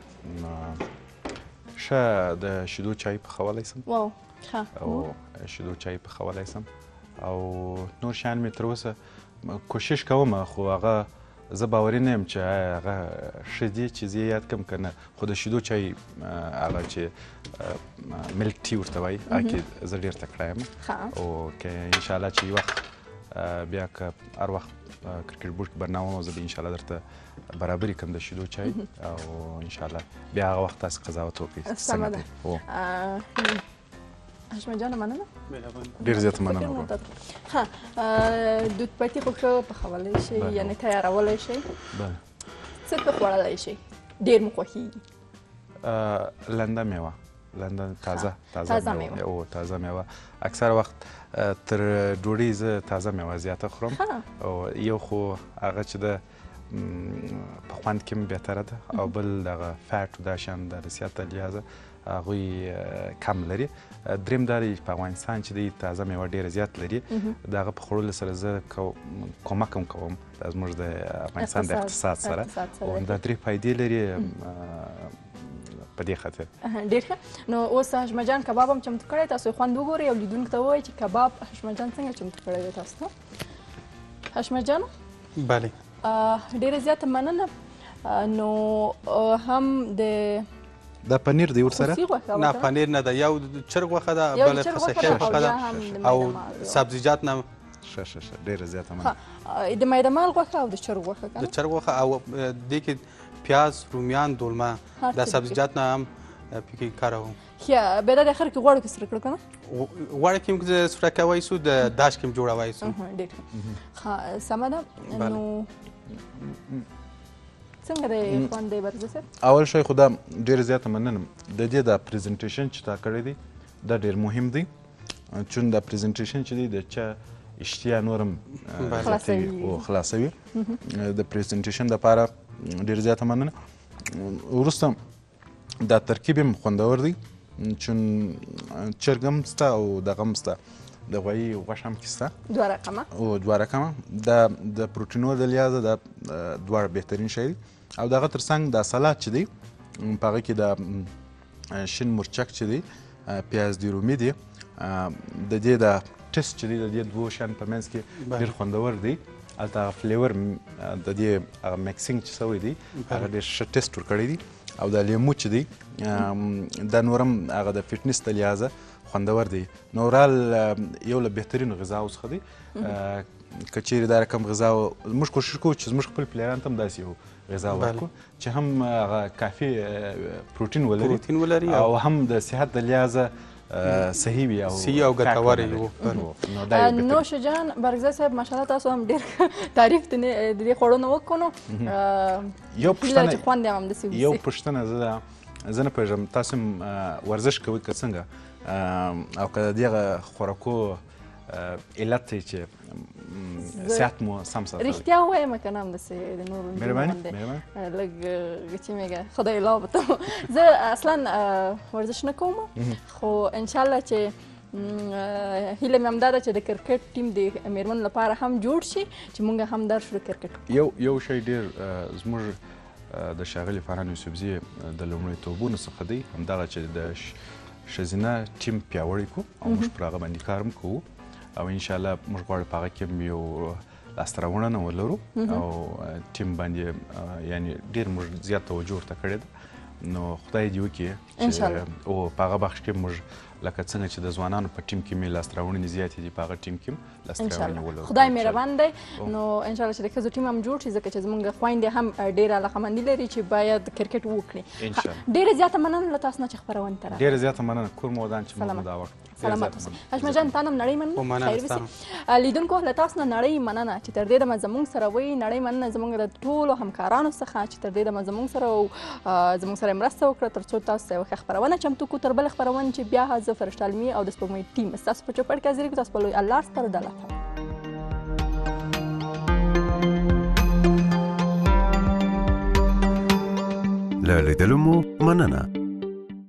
ښه د شیدو چای پخولی سم واو ښه او شیدو چای پخولی سم او نور شیان مې تر اوسه کوشش کوم خو هغه زه باوري نه یم چې هغه ښه دي چې زه یې یاد کړم که نه خو د شیدو چای هغه چې ملک ټي ورته وایي هغه کې زه ډېر تکړه یم او که انشاءالله چې یو وخت بیا که هر وخت کرکټ بورډ کې برنامه وه زه به انشاءالله درته برابري کړم د شیدو چای او انشاءالله بیا هغه وخت تاسې قضاوت وکړئ سمه ده هاشمه جانه مننه ډېر زیاته مننه ښه دود پټي خو ښه پخولی شئ یعنې تیارولی شئ څه ښه خوړلی شئ ډېر مو خوښېږي لنده میوه لنده تازه میوه او تازه میوه اکثر وخت تر ډوډۍ زه تازه میوه زیاته خورم او یو خو هغه چې د په خوند کې هم بهتره ده او بل دغه فیټ دا شیان د صحت له لحاظه هغوی کم لري دریم دا دی په افغانستان چې دی تازه میوه ډېره زیات لري د هغه په خوړلو سره زه کومک هم کوم دا زموږ د افغانستان د اقتصاد سره او دا درې فایدې لري په دې خاطر ډېر ښه نو اوس هاشمه جان کباب هم چمتو کړی تاسو خوند وګورئ او لیدونکو ته ووایئ چې کباب هاشمه جان څنګه چمتو کړی دی تاسو ته هاشمه جان بله ډېره زیاته مننه نو هم د دا پنیر دی ورسره نه پنیر نه ده یو چرګ غوښه ده بله خسکې غوښه ده او سبزیجات نه ښه ډېره زیاته مننه د میده مال غوښه او د چرګ غوښه د چرګ غوښه او دې کې پیاز رومیان دولمه دا سبزیجات نه هم پکې کاروم بیا دا د اخر کې غوړو کې سره کړو که نه غوړه کې هم سره کوی سو د داش کې هم جوړوی سو ډېر ښه سمه ده نو څنګه دی خوند دی برزه صاحب اول شی خو دا ډېره زیاته مننه د دې دا پریزنټیشن چې تا کړی دی دا ډېر مهم دی چون دا پریزنټیشن چې دی د چا اشتیا نور هم زیاتوي او خلاصوي د پریزنټیشن دپاره ډېر زیاته مننه وروسته دا ترکیب هم خوندور دی چون چرګ هم شته او دغه هم شته د غوایي غوښه هم کې شته دوه رقمه دا د پروټینو د لحاظه دا دواړه بهترین شی دی او دغه تر څنګ دا سلاد چې دی په هغه کې دا شین مرچک چې دی پیاز دی رومي دی د دې دا ټیسټ چې دی د دې دوو شیانو په منځ کې ډېر خوندور دی هلته هغه فلیور د دې هغه میکسینګ چې سوی دی هغه ډېر ښه ټیسټ ورکړی دی او دا لیمو چې دی دا نور هم هغه د فټنس د لحاظه خوندور دی نو اورال یو له بهترینو غذاو څخه دی که چیرې دا رقم غذا موږ کوشش کوو چې زموږ خپل پلیران ته هم داسې یو غذا ورکړو چې هم هغه کافي پروټین ولري او هم د صحت د لحاظه صحیح وي او ګټور وي. نوش جان برګزی صاحب ماشاءالله تاسو هم ډېر تعریف د دې خوړو نه وکړو نو یو پوښتنه زه نه پوهېږم تاسو هم ورزش کوئ که څنګه او که د دغه خوراکو علت دی چې صحت مو سم ساتلی. رښتیا ووایم که نه همداسې د نورو مهرباني لږ چې میږه خدای لا وبته زه اصلا ورزش نه کوم خو انشاءالله چې هیله مې همدا ده چې د کرکټ ټیم د میرمنو لپاره هم جوړ شي چې موږ هم در شو د کرکټ. یو شی ډېر زموږ د ښاغلي فرهان یوسفزي د لومړیتوبونو څخه دی همدغه چې د ښځینه ټیم پیاوړی کړو او موږ پر هغه باندې کار هم کوو او انشاءالله موږ غواړو په هغه کې هم یو لاسته راوړنه ولرو او ټیم باندې یعنې ډېر موږ زیات توجه ورته کړې ده نو خدای دې وکړي چې په هغه بخش کې موږ لکه څنګه چې د ځوانانو په ټیم کې مې لاسته راوړنې زیاتې دي په هغه ټیم کې هم لاسته راوړنې ولرو. خدای مهربان دی نو انشاءالله چې د ښځو ټیم هم جوړ شي ځکه چې زموږ خویندې هم ډېره علاقمندي لري چې باید کرکټ وکړي. ډېره زیاته مننه له تاسو نه چې خپرونې ته راغلئ. ډېره زیاته مننه کور مو ودان چې موږ دعوت کړو. سلامت اوسئ. هاشمه جان تا هم نړۍ مننه. لیدونکو له تاسو نه نړۍ مننه چې تر دې دمه زموږ سره وئ. نړۍ مننه زموږ د ټولو همکارانو څخه چې تر دې دمه زموږ سره مرسته وکړه تر څو تاسو ته یوه ښه خپرونه چمتو کړو. تر بله خپرونې چې بیا زه فرشته علمي او د سپوږمۍ ټیم ستاسو په چوپړ کې حاضرېږو. تاسو په لوی الله سپارو. د الله له لیدلو مو مننه.